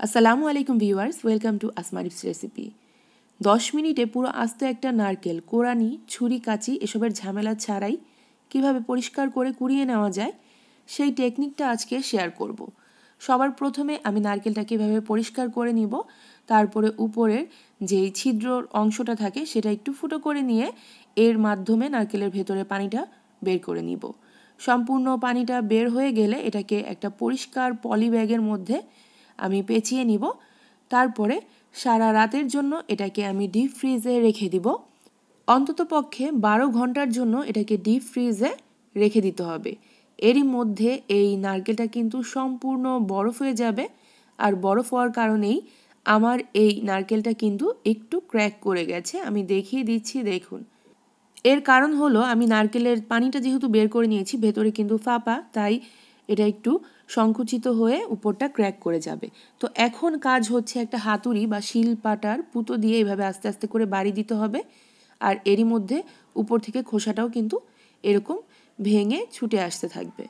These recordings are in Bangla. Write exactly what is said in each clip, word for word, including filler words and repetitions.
আসসালামু আলাইকুম ভিউয়ার্স, ওয়েলকাম টু আসমারিফস রেসিপি। দশ মিনিটে পুরো আস্ত একটা নারকেল কোরানি, ছুরি, কাঁচি এসবের ঝামেলা ছাড়াই কিভাবে পরিষ্কার করে কুড়িয়ে নেওয়া যায় সেই টেকনিকটা আজকে শেয়ার করব। সবার প্রথমে আমি নারকেলটাকে এভাবে পরিষ্কার করে নিব, তারপরে উপরের যেই ছিদ্রর অংশটা থাকে সেটা একটু ফুটো করে নিয়ে এর মাধ্যমে নারকেলের ভেতরে পানিটা বের করে নিব। সম্পূর্ণ পানিটা বের হয়ে গেলে এটাকে একটা পরিষ্কার পলি ব্যাগের মধ্যে আমি পেঁচিয়ে নিব। তারপরে সারা রাতের জন্য এটাকে আমি ডিপ ফ্রিজে রেখে দিব। অন্তত পক্ষে বারো ঘন্টার জন্য এটাকে ডিপ ফ্রিজে রেখে দিতে হবে। এরই মধ্যে এই নারকেলটা কিন্তু সম্পূর্ণ বরফ হয়ে যাবে, আর বরফ হওয়ার কারণেই আমার এই নারকেলটা কিন্তু একটু ক্র্যাক করে গেছে। আমি দেখিয়ে দিচ্ছি, দেখুন। এর কারণ হলো আমি নারকেলের পানিটা যেহেতু বের করে নিয়েছি, ভেতরে কিন্তু ফাঁপা, তাই এটা একটু সংকুচিত হয়ে উপরটা ক্র্যাক করে যাবে। তো এখন কাজ হচ্ছে একটা হাতুড়ি বা শিলপাটার পুঁতো দিয়ে এভাবে আস্তে আস্তে করে বাড়ি দিতে হবে, আর এরই মধ্যে উপর থেকে খোসাটাও কিন্তু এরকম ভেঙে ছুটে আসতে থাকবে।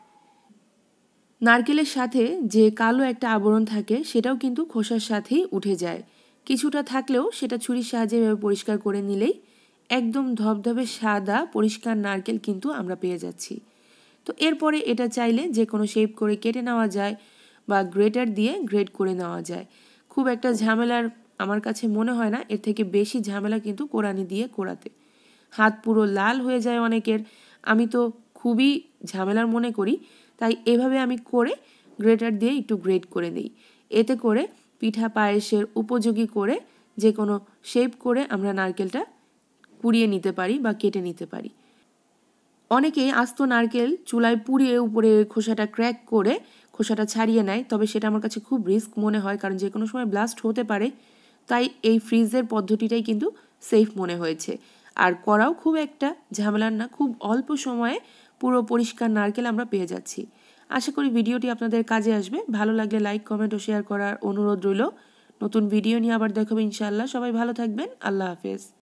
নারকেলের সাথে যে কালো একটা আবরণ থাকে সেটাও কিন্তু খোসার সাথেই উঠে যায়। কিছুটা থাকলেও সেটা ছুরির সাহায্যে এভাবে পরিষ্কার করে নিলেই একদম ধবধবে সাদা পরিষ্কার নারকেল কিন্তু আমরা পেয়ে যাচ্ছি। তো এরপরে এটা চাইলে যে কোনো শেপ করে কেটে নেওয়া যায় বা গ্রেটার দিয়ে গ্রেট করে নেওয়া যায়। খুব একটা ঝামেলার আমার কাছে মনে হয় না, এর থেকে বেশি ঝামেলা কিন্তু কোরানি দিয়ে কোরাতে। হাত পুরো লাল হয়ে যায় অনেকের, আমি তো খুবই ঝামেলার মনে করি, তাই এভাবে আমি করে গ্রেটার দিয়ে একটু গ্রেট করে নিই। এতে করে পিঠা পায়েসের উপযোগী করে যে কোনো শেপ করে আমরা নারকেলটা কুড়িয়ে নিতে পারি বা কেটে নিতে পারি। অনেকেই আস্ত নারকেল চুলায় পুড়িয়ে উপরে খোসাটা ক্র্যাক করে খোসাটা ছাড়িয়ে নেয়, তবে সেটা আমার কাছে খুব রিস্ক মনে হয়, কারণ যে কোনো সময় ব্লাস্ট হতে পারে। তাই এই ফ্রিজের পদ্ধতিটাই কিন্তু সেফ মনে হয়েছে, আর করাও খুব একটা ঝামেলার না। খুব অল্প সময়ে পুরো পরিষ্কার নারকেল আমরা পেয়ে যাচ্ছি। আশা করি ভিডিওটি আপনাদের কাজে আসবে। ভালো লাগলে লাইক, কমেন্ট ও শেয়ার করার অনুরোধ রইল। নতুন ভিডিও নিয়ে আবার দেখাবো ইনশাআল্লাহ। সবাই ভালো থাকবেন। আল্লাহ হাফেজ।